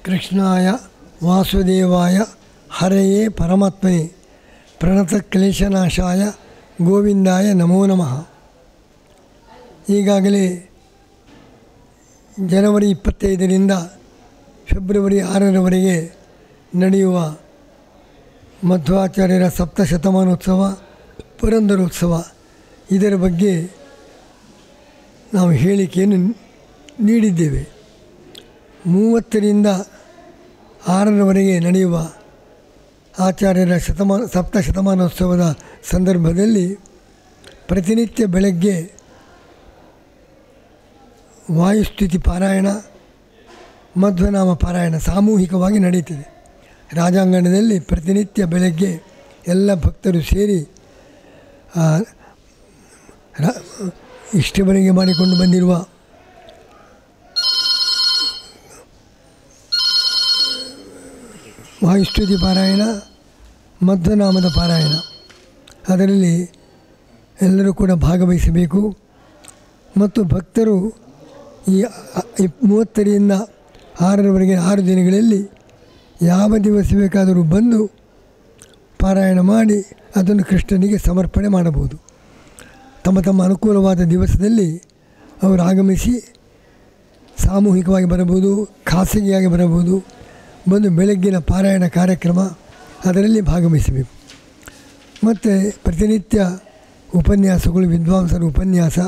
कृष्णाय वासुदेवाय हरये परमात्मने प्रणतक्लेशनाशाय ಗೋವಿಂದಾಯ ನಮೋ ನಮಃ. ಈಗಾಗಲೇ ಜನವರಿ 25ರಿಂದ ಫೆಬ್ರವರಿ 6ರವರೆಗೆ ನಡೆಯುವ ಮಧ್ವಾಚಾರ್ಯರ ಸಪ್ತಶತಮಾನೋತ್ಸವ ಪುರಂದರೋತ್ಸವ ಇದರ ಬಗ್ಗೆ ನಾವು ಹೇಳಿಕೆಯನ್ನು ನೀಡಿದ್ದೇವೆ. 30ರಿಂದ 6ರವರೆಗೆ ನಡೆಯುವ ಆಚಾರ್ಯರ ಸಪ್ತಶತಮಾನೋತ್ಸವದ ಸಂದರ್ಭದಲ್ಲಿ ಪ್ರತಿನಿತ್ಯ ಬೆಳಗ್ಗೆ ವಾಯುಸ್ತುತಿ ಪಾರಾಯಣ, ಮಧ್ವನಾಮ ಪಾರಾಯಣ ಸಾಮೂಹಿಕವಾಗಿ ನಡೆಯುತ್ತದೆ. ರಾಜಾಂಗಣದಲ್ಲಿ ಪ್ರತಿನಿತ್ಯ ಬೆಳಗ್ಗೆ ಎಲ್ಲ ಭಕ್ತರು ಸೇರಿ ಇಷ್ಟವರೆಗೆ ಮಾಡಿಕೊಂಡು ಬಂದಿರುವ ವಾಯುಸ್ತುತಿ ಪಾರಾಯಣ, ಮಧ್ವನಾಮದ ಪಾರಾಯಣ ಅದರಲ್ಲಿ ಎಲ್ಲರೂ ಕೂಡ ಭಾಗವಹಿಸಬೇಕು. ಮತ್ತು ಭಕ್ತರು ಈ 30ರಿಂದ 6ರವರೆಗೆ 6 ದಿನಗಳಲ್ಲಿ ಯಾವ ದಿವಸ ಬೇಕಾದರೂ ಬಂದು ಪಾರಾಯಣ ಮಾಡಿ ಅದನ್ನು ಕೃಷ್ಣನಿಗೆ ಸಮರ್ಪಣೆ ಮಾಡಬಹುದು. ತಮ್ಮ ತಮ್ಮ ಅನುಕೂಲವಾದ ದಿವಸದಲ್ಲಿ ಅವರು ಆಗಮಿಸಿ ಸಾಮೂಹಿಕವಾಗಿ ಬರಬಹುದು, ಖಾಸಗಿಯಾಗಿ ಬರಬಹುದು. ಬಂದು ಬೆಳಗ್ಗಿನ ಪಾರಾಯಣ ಕಾರ್ಯಕ್ರಮ ಅದರಲ್ಲಿ ಭಾಗವಹಿಸಬೇಕು. ಮತ್ತು ಪ್ರತಿನಿತ್ಯ ಉಪನ್ಯಾಸಗಳು, ವಿದ್ವಾಂಸರ ಉಪನ್ಯಾಸ,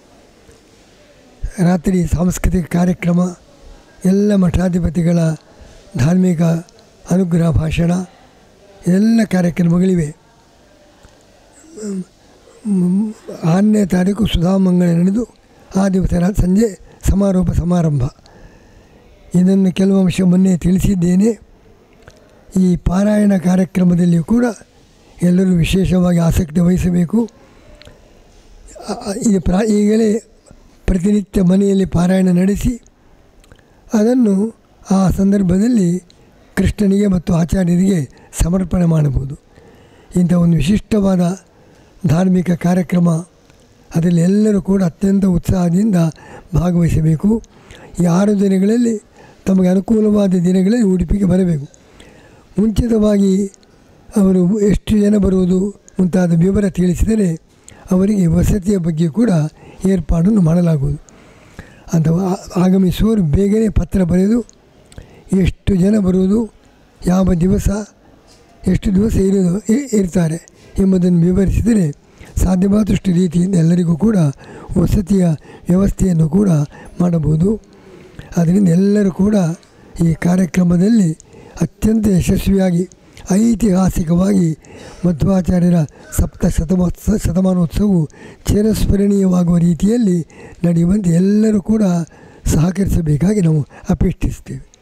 ರಾತ್ರಿ ಸಾಂಸ್ಕೃತಿಕ ಕಾರ್ಯಕ್ರಮ, ಎಲ್ಲ ಮಠಾಧಿಪತಿಗಳ ಧಾರ್ಮಿಕ ಅನುಗ್ರಹ ಭಾಷಣ ಎಲ್ಲ ಕಾರ್ಯಕ್ರಮಗಳಿವೆ. 6ನೇ ತಾರೀಕು ಸುಧಾಮಂಗಳ ನಡೆದು ಆ ದಿವಸ ಸಂಜೆ ಸಮಾರಂಭ. ಇದನ್ನು ಕೆಲವು ಅಂಶ ಮೊನ್ನೆ ತಿಳಿಸಿದ್ದೇನೆ. ಈ ಪಾರಾಯಣ ಕಾರ್ಯಕ್ರಮದಲ್ಲಿಯೂ ಕೂಡ ಎಲ್ಲರೂ ವಿಶೇಷವಾಗಿ ಆಸಕ್ತಿ ವಹಿಸಬೇಕು. ಈಗಲೇ ಪ್ರತಿನಿತ್ಯ ಮನೆಯಲ್ಲಿ ಪಾರಾಯಣ ನಡೆಸಿ ಅದನ್ನು ಆ ಸಂದರ್ಭದಲ್ಲಿ ಕೃಷ್ಣನಿಗೆ ಮತ್ತು ಆಚಾರ್ಯರಿಗೆ ಸಮರ್ಪಣೆ ಮಾಡಬಹುದು. ಇಂಥ ಒಂದು ವಿಶಿಷ್ಟವಾದ ಧಾರ್ಮಿಕ ಕಾರ್ಯಕ್ರಮ, ಅದರಲ್ಲಿ ಎಲ್ಲರೂ ಕೂಡ ಅತ್ಯಂತ ಉತ್ಸಾಹದಿಂದ ಭಾಗವಹಿಸಬೇಕು. ಈ 6 ದಿನಗಳಲ್ಲಿ ತಮಗೆ ಅನುಕೂಲವಾದ ದಿನಗಳಲ್ಲಿ ಉಡುಪಿಗೆ ಬರಬೇಕು. ಮುಂಚಿತವಾಗಿ ಅವರು ಎಷ್ಟು ಜನ ಬರುವುದು ಮುಂತಾದ ವಿವರ ತಿಳಿಸಿದರೆ ಅವರಿಗೆ ವಸತಿಯ ಬಗ್ಗೆ ಕೂಡ ಏರ್ಪಾಡನ್ನು ಮಾಡಲಾಗುವುದು. ಅಥವಾ ಆಗಮಿಸುವವರು ಬೇಗನೆ ಪತ್ರ ಬರೆದು ಎಷ್ಟು ಜನ ಬರುವುದು, ಯಾವ ದಿವಸ, ಎಷ್ಟು ದಿವಸ ಇರ್ತಾರೆ ಎಂಬುದನ್ನು ವಿವರಿಸಿದರೆ ಸಾಧ್ಯವಾದಷ್ಟು ರೀತಿಯಿಂದ ಎಲ್ಲರಿಗೂ ಕೂಡ ವಸತಿಯ ವ್ಯವಸ್ಥೆಯನ್ನು ಕೂಡ ಮಾಡಬಹುದು. ಆದ್ದರಿಂದ ಎಲ್ಲರೂ ಕೂಡ ಈ ಕಾರ್ಯಕ್ರಮದಲ್ಲಿ ಅತ್ಯಂತ ಯಶಸ್ವಿಯಾಗಿ ಐತಿಹಾಸಿಕವಾಗಿ ಮಧ್ವಾಚಾರ್ಯರ ಶತಮಾನೋತ್ಸವವು ಚಿರಸ್ಮರಣೀಯವಾಗುವ ರೀತಿಯಲ್ಲಿ ನಡೆಯುವಂತೆ ಎಲ್ಲರೂ ಕೂಡ ಸಹಕರಿಸಬೇಕಾಗಿ ನಾವು ಅಪೇಕ್ಷಿಸ್ತೇವೆ.